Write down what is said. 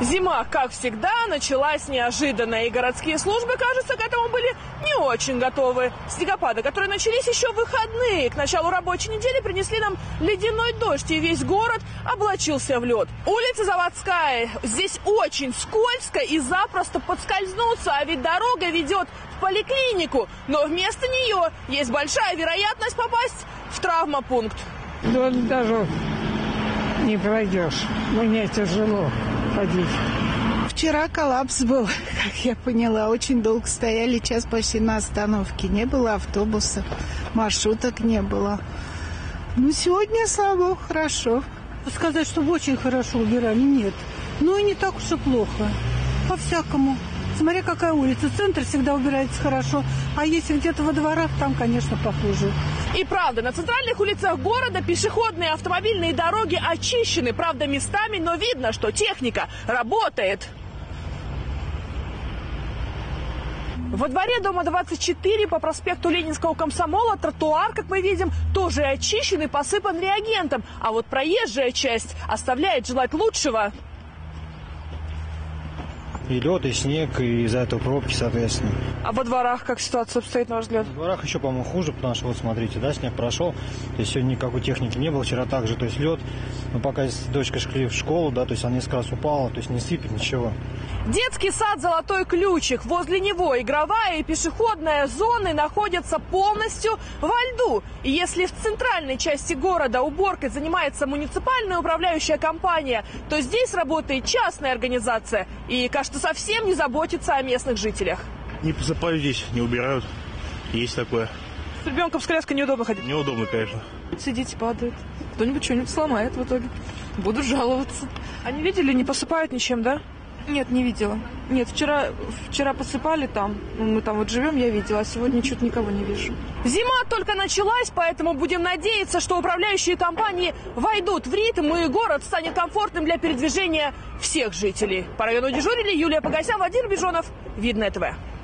Зима, как всегда, началась неожиданно, и городские службы, кажется, к этому были не очень готовы. Снегопады, которые начались еще в выходные, к началу рабочей недели принесли нам ледяной дождь, и весь город облачился в лед. Улица Заводская, здесь очень скользко и запросто подскользнуться, а ведь дорога ведет в поликлинику, но вместо нее есть большая вероятность попасть в травмопункт. Даже не пройдешь, мне тяжело ходить. Вчера коллапс был, как я поняла. Очень долго стояли, час почти на остановке. Не было автобусов, маршруток не было. Ну, сегодня, слава богу, хорошо. Сказать, чтобы очень хорошо убирали, нет. Но и не так уж и плохо. По-всякому. Смотря какая улица. Центр всегда убирается хорошо. А если где-то во дворах, там, конечно, похуже. И правда, на центральных улицах города пешеходные и автомобильные дороги очищены, правда, местами, но видно, что техника работает. Во дворе дома 24 по проспекту Ленинского комсомола тротуар, как мы видим, тоже очищен и посыпан реагентом. А вот проезжая часть оставляет желать лучшего. И лед, и снег, и из-за этого пробки, соответственно. А во дворах как ситуация обстоит, на ваш взгляд? В дворах еще, по-моему, хуже, потому что, вот смотрите, да, снег прошел. То есть сегодня никакой техники не было, вчера также, то есть лед. Но пока дочка шли в школу, да, то есть она несколько раз упала, то есть не сыпет ничего. Детский сад «Золотой ключик». Возле него игровая и пешеходная зоны находятся полностью во льду. И если в центральной части города уборкой занимается муниципальная управляющая компания, то здесь работает частная организация. И, кажется, совсем не заботится о местных жителях. Не посыпают здесь, не убирают. Есть такое. С ребенком с коляской неудобно ходить? Неудобно, конечно. Сидите, падает. Кто-нибудь что-нибудь сломает в итоге. Буду жаловаться. А не видели, не посыпают ничем, да? Нет, не видела. Нет, вчера посыпали там. Мы там вот живем, я видела, а сегодня что-то никого не вижу. Зима только началась, поэтому будем надеяться, что управляющие компании войдут в ритм, и город станет комфортным для передвижения всех жителей. По району дежурили Юлия Погосян, Владимир Бежонов, Видное ТВ.